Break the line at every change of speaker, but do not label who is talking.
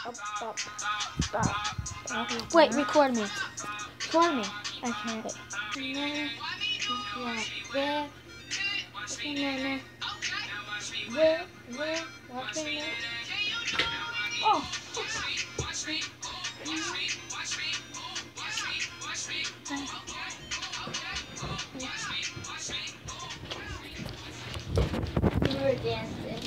Stop. Wait, record me. Record me.
Okay.
Oh.
We were dancing.